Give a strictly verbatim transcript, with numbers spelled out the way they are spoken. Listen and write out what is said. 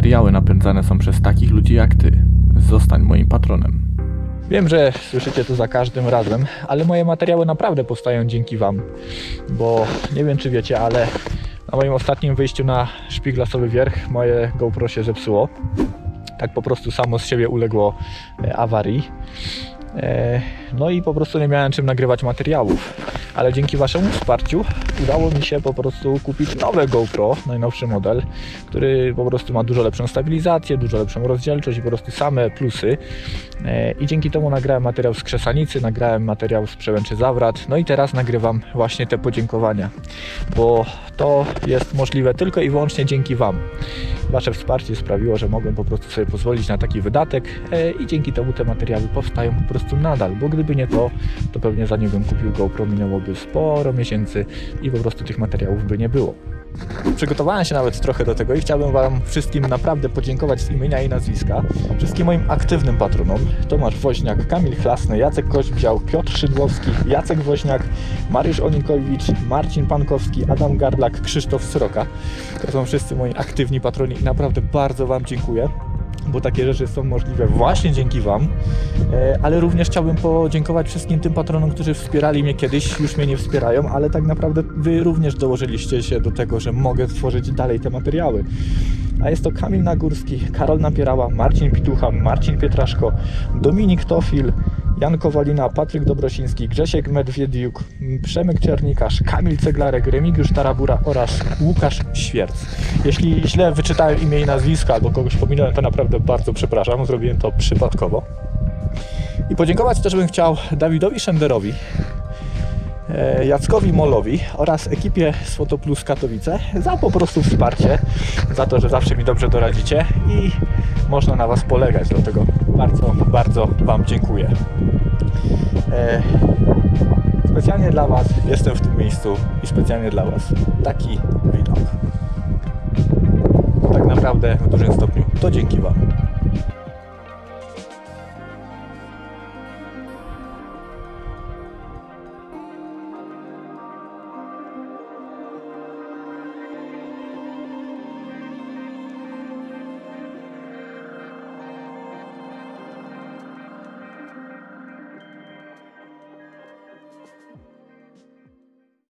materiały napędzane są przez takich ludzi jak ty. Zostań moim patronem. Wiem, że słyszycie to za każdym razem, ale moje materiały naprawdę powstają dzięki wam. Bo nie wiem, czy wiecie, ale na moim ostatnim wyjściu na Szpiglasowy Wierch moje GoPro się zepsuło. Tak po prostu samo z siebie uległo awarii. No i po prostu nie miałem czym nagrywać materiałów, ale dzięki waszemu wsparciu udało mi się po prostu kupić nowe GoPro, najnowszy model, który po prostu ma dużo lepszą stabilizację, dużo lepszą rozdzielczość i po prostu same plusy. I dzięki temu nagrałem materiał z Krzesanicy, nagrałem materiał z Przełęczy Zawrat, no i teraz nagrywam właśnie te podziękowania, bo to jest możliwe tylko i wyłącznie dzięki wam. Wasze wsparcie sprawiło, że mogłem po prostu sobie pozwolić na taki wydatek i dzięki temu te materiały powstają po prostu nadal, bo gdyby nie to, to pewnie zanim bym kupił GoPro minęłoby sporo miesięcy i po prostu tych materiałów by nie było. Przygotowałem się nawet trochę do tego i chciałbym wam wszystkim naprawdę podziękować z imienia i nazwiska. Wszystkim moim aktywnym patronom: Tomasz Woźniak, Kamil Chlasny, Jacek Koźbdział, Piotr Szydłowski, Jacek Woźniak, Mariusz Onikowicz, Marcin Pankowski, Adam Garlak, Krzysztof Sroka. To są wszyscy moi aktywni patroni i naprawdę bardzo wam dziękuję, bo takie rzeczy są możliwe właśnie dzięki wam, ale również chciałbym podziękować wszystkim tym patronom, którzy wspierali mnie kiedyś, już mnie nie wspierają, ale tak naprawdę wy również dołożyliście się do tego, że mogę tworzyć dalej te materiały. A jest to Kamil Nagórski, Karol Napierała, Marcin Pitucha, Marcin Pietraszko, Dominik Tofil, Jan Kowalina, Patryk Dobrosiński, Grzesiek Medwiediuk, Przemek Czernikarz, Kamil Ceglarek, Remigiusz Tarabura oraz Łukasz Świerc. Jeśli źle wyczytałem imię i nazwisko albo kogoś pominąłem, to naprawdę bardzo przepraszam, zrobiłem to przypadkowo. I podziękować też bym chciał Dawidowi Szenderowi, Jackowi Molowi oraz ekipie z Fotoplus Katowice za po prostu wsparcie, za to, że zawsze mi dobrze doradzicie i można na was polegać, dlatego bardzo, bardzo wam dziękuję. Specjalnie dla was jestem w tym miejscu i specjalnie dla was taki widok. Tak naprawdę w dużym stopniu to dzięki wam.